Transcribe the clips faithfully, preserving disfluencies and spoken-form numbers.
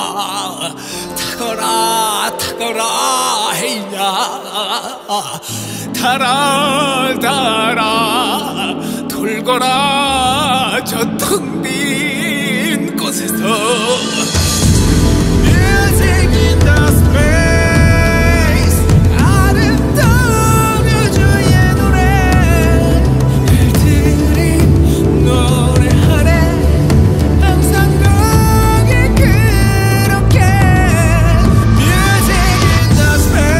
타거라 타거라 헤이야 달아 달아 돌거라 저 텅 빈 곳에서 Music in the space 아름다운 우주의 노래 별들이 노래하네 항상 거기 그렇게 Music in the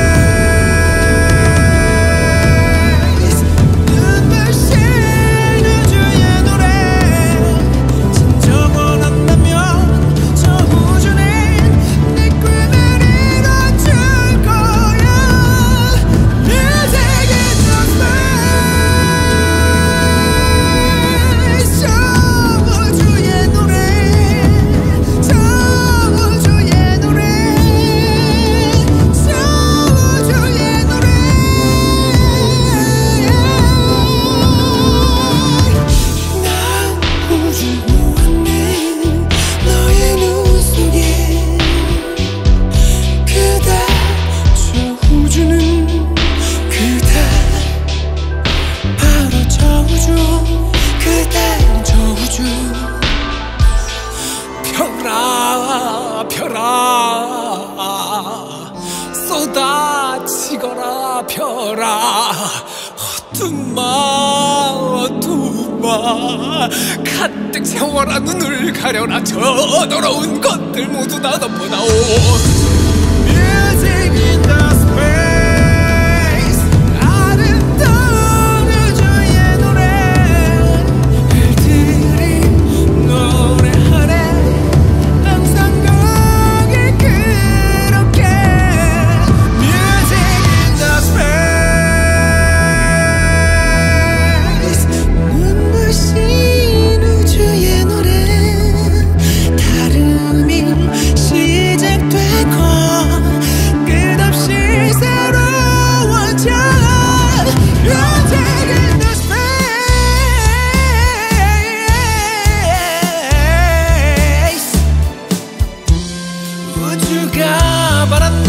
space 눈부신 우주의 노래 진정 원한다면 저 우주는 네 꿈을 이뤄줄 거야 Music in the space 저 우주의 노래 저 우주의 노래 저 우주의 노래 난 우주 무한해 너의 눈 속에 그대 저 우주는 그대 바로 저 우주 그대 저 우주 펴라 펴라 쏟아지거라 펴라 어둠아 어둠아 가득 채워라 눈을 가려라 저 더러운 것들 모두 다 덮어다오 Music in the space 아름다운 우주의 노래 별들이 노래하네 항상 거기 그렇게 Music in the space 눈부신 우주의 노래 다름이 시작되고 끝없이 새로워져 Music in the space 우주가 바란다